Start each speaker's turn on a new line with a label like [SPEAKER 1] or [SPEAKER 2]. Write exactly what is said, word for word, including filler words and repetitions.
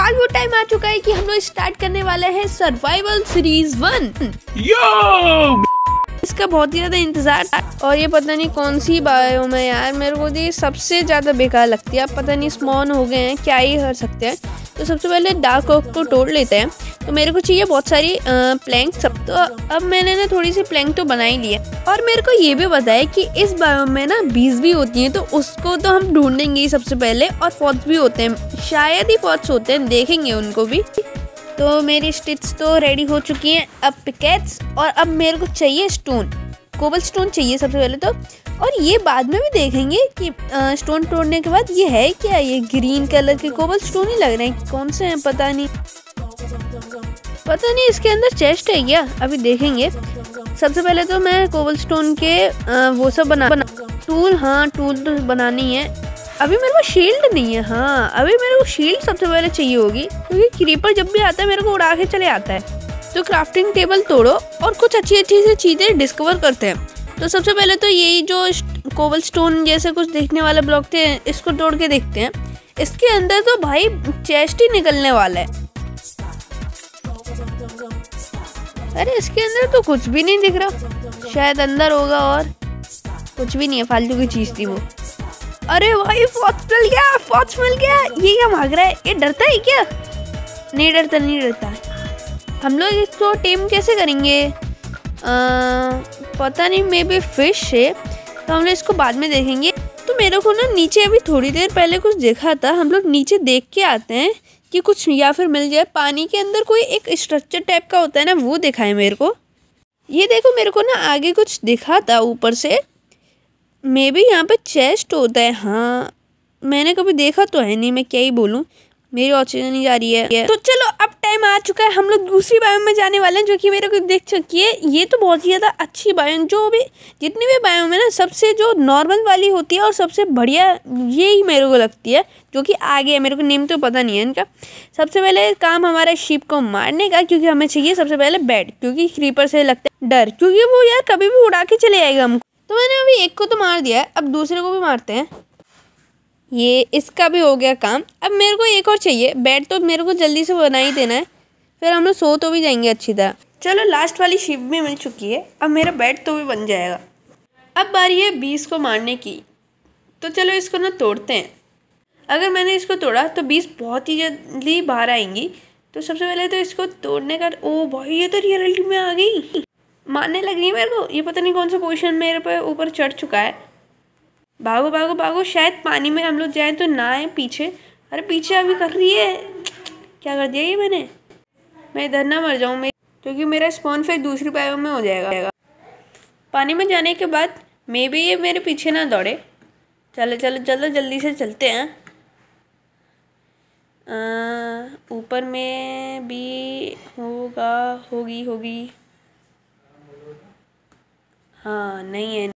[SPEAKER 1] आज वो टाइम आ चुका है कि हम लोग स्टार्ट करने वाले हैं सर्वाइवल सीरीज वन।
[SPEAKER 2] यो
[SPEAKER 1] इसका बहुत ही ज्यादा इंतजार था और ये पता नहीं कौन सी बायो में यार, मेरे को ये सबसे ज्यादा बेकार लगती है। अब पता नहीं स्पॉन हो गए हैं, क्या ही कर सकते हैं। तो सबसे पहले डार्क ओक को तोड़ लेते हैं। तो मेरे को चाहिए बहुत सारी प्लैंक सब। तो अब मैंने ना थोड़ी सी प्लैंक तो बना ही ली है। और मेरे को ये भी पता है कि इस बायो में ना बीज भी होती हैं, तो उसको तो हम ढूंढेंगे ही सबसे पहले। और फॉट्स भी होते हैं, शायद ही फॉट्स होते हैं, देखेंगे उनको भी। तो मेरी स्टिक्स तो रेडी हो चुकी हैं। अब पिकेट्स और अब मेरे को चाहिए स्टोन, कोबल स्टोन चाहिए सबसे पहले तो। और ये बाद में भी देखेंगे कि स्टोन तोड़ने के बाद ये है क्या, ये ग्रीन कलर के कोबल स्टोन ही लग रहे हैं, कौन से हैं पता नहीं। पता नहीं इसके अंदर चेस्ट है क्या, अभी देखेंगे। सबसे पहले तो मैं कोबल स्टोन के आ, वो सब बना, बना टूल, हाँ टूल तो बनानी है। अभी मेरे को शील्ड नहीं है, हाँ अभी मेरे को शील्ड सबसे पहले चाहिए होगी, क्योंकि क्रीपर जब भी आता है मेरे को उड़ा के चले आता है। तो क्राफ्टिंग टेबल तोड़ो और कुछ अच्छी अच्छी सी चीज़ें डिस्कवर करते हैं। तो सबसे पहले तो यही जो कोबल स्टोन जैसे कुछ देखने वाले ब्लॉक थे, इसको तोड़ के देखते हैं। इसके अंदर तो भाई चेस्ट ही निकलने वाला है। अरे इसके अंदर तो कुछ भी नहीं दिख रहा, शायद अंदर होगा और कुछ भी नहीं है, फालतू की चीज़ थी वो। अरे भाई फॉक्स मिल गया, फॉक्स मिल गया। ये क्या भाग रहा है, ये डरता है क्या? नहीं डरता, नहीं डरता। हम लोग इसको टेम कैसे करेंगे? आ, पता नहीं, मे बी फिश है, तो हम लोग इसको बाद में देखेंगे। तो मेरे को ना नीचे अभी थोड़ी देर पहले कुछ देखा था, हम लोग नीचे देख के आते हैं कि कुछ या फिर मिल जाए। पानी के अंदर कोई एक स्ट्रक्चर टाइप का होता है ना, वो दिखा है मेरे को। ये देखो मेरे को ना आगे कुछ दिखा था ऊपर से, मे बी यहाँ पे चेस्ट होता है। हाँ मैंने कभी देखा तो है नहीं, मैं क्या ही बोलूँ, मेरी ऑक्सीजन नहीं जा रही है। तो चलो अब टाइम आ चुका है, हम लोग दूसरी बायो में जाने वाले हैं, जो कि मेरे को देख चुकी है। ये तो बहुत ही ज़्यादा अच्छी बायो, जो भी जितनी भी बायो में ना सबसे जो नॉर्मल वाली होती है और सबसे बढ़िया ये ही मेरे को लगती है, जो कि आगे है। मेरे को नेम तो पता नहीं है इनका। सबसे पहले काम हमारा शीप को मारने का, क्योंकि हमें चाहिए सबसे पहले बेड, क्योंकि क्रीपर से लगता है डर, क्योंकि वो यार कभी भी उड़ा के चले आएगा हमको। तो मैंने अभी एक को तो मार दिया है, अब दूसरे को भी मारते हैं। ये इसका भी हो गया काम। अब मेरे को एक और चाहिए बेड, तो मेरे को जल्दी से बना ही देना है, फिर हम लोग सो तो भी जाएंगे अच्छी तरह। चलो लास्ट वाली शिप भी मिल चुकी है, अब मेरा बेड तो भी बन जाएगा। अब बारी है बीस को मारने की, तो चलो इसको ना तोड़ते हैं। अगर मैंने इसको तोड़ा तो बीस बहुत ही जल्दी बाहर आएंगी। तो सबसे पहले तो इसको तोड़ने का, ओ भाई ये तो रियलिटी में आ गई, मारने लग रही है मेरे को। ये पता नहीं कौन सा पोजीशन मेरे पे ऊपर चढ़ चुका है। भागो भागो भागो, शायद पानी में हम लोग जाए तो ना आए पीछे। अरे पीछे अभी कर रही है, क्या कर दिया ये मैंने। मैं इधर ना मर जाऊँ, क्योंकि मेरा स्पॉन फिर दूसरी बायो में हो जाएगा। पानी में जाने के बाद मे बी ये मेरे पीछे ना दौड़े। चलो चलो चलो जल्दी से चलते हैं। ऊपर में भी होगा, होगी होगी हाँ नहीं है।